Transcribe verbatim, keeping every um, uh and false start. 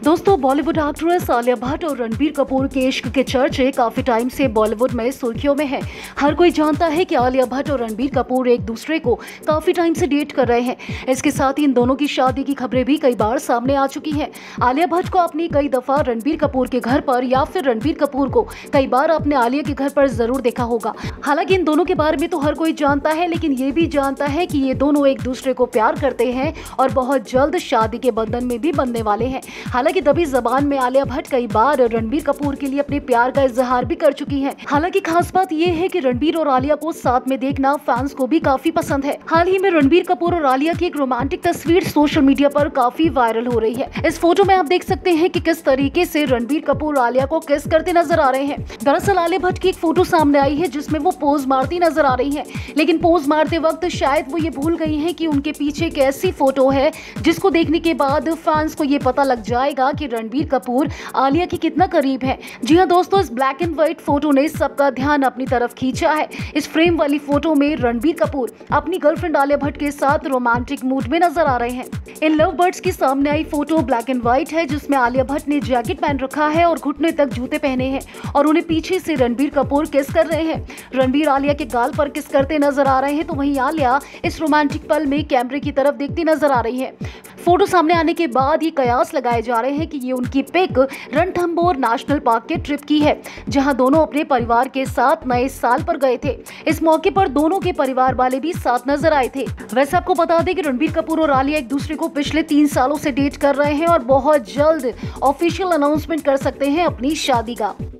दोस्तों, बॉलीवुड एक्ट्रेस आलिया भट्ट और रणबीर कपूर के इश्क के चर्चे काफी टाइम से बॉलीवुड में सुर्खियों में हैं। हर कोई जानता है कि आलिया भट्ट और रणबीर कपूर एक दूसरे को काफी टाइम से डेट कर रहे हैं। इसके साथ ही इन दोनों की शादी की खबरें भी कई बार सामने आ चुकी हैं। आलिया भट्ट को आपने कई दफा रणबीर कपूर के घर पर या फिर रणबीर कपूर को कई बार अपने आलिया के घर पर जरूर देखा होगा। हालांकि इन दोनों के बारे में तो हर कोई जानता है, लेकिन ये भी जानता है कि ये दोनों एक दूसरे को प्यार करते हैं और बहुत जल्द शादी के बंधन में भी बनने वाले हैं। हालांकि दबी जबान में आलिया भट्ट कई बार रणबीर कपूर के लिए अपने प्यार का इजहार भी कर चुकी हैं। हालांकि खास बात यह है कि रणबीर और आलिया को साथ में देखना फैंस को भी काफी पसंद है। हाल ही में रणबीर कपूर और आलिया की एक रोमांटिक तस्वीर सोशल मीडिया पर काफी वायरल हो रही है। इस फोटो में आप देख सकते हैं कि किस तरीके से रणबीर कपूर आलिया को किस करते नजर आ रहे हैं। दरअसल आलिया भट्ट की एक फोटो सामने आई है जिसमें वो पोज मारती नजर आ रही है, लेकिन पोज मारते वक्त शायद वो ये भूल गई है कि उनके पीछे एक ऐसी फोटो है जिसको देखने के बाद फैंस को ये पता लग जाएगा कि रणबीर कपूर आलिया के कितना करीब है। जी हां दोस्तों, इस ब्लैक एंड व्हाइट फोटो ने सबका ध्यान अपनी तरफ खींचा है। इस फ्रेम वाली फोटो में रणबीर कपूर अपनी गर्लफ्रेंड आलिया भट्ट के साथ रोमांटिक मूड में नजर आ रहे हैं। इन लव बर्ड्स की सामने आई फोटो ब्लैक एंड व्हाइट है जिसमें आलिया भट्ट ने जैकेट पहन रखा है और घुटने तक जूते पहने हैं और उन्हें पीछे से रणबीर कपूर किस कर रहे हैं। रणबीर आलिया के गाल पर किस करते नजर आ रहे हैं, तो वहीं आलिया इस रोमांटिक पल में कैमरे की तरफ देखती नजर आ रही है। फोटो सामने आने के बाद ये कयास लगाए जा रहे हैं कि ये उनकी पिक रणथंभौर नेशनल पार्क के ट्रिप की है, जहां दोनों अपने परिवार के साथ नए साल पर गए थे। इस मौके पर दोनों के परिवार वाले भी साथ नजर आए थे। वैसे आपको बता दें कि रणबीर कपूर और आलिया एक दूसरे को पिछले तीन सालों से डेट कर रहे हैं और बहुत जल्द ऑफिशियल अनाउंसमेंट कर सकते हैं अपनी शादी का।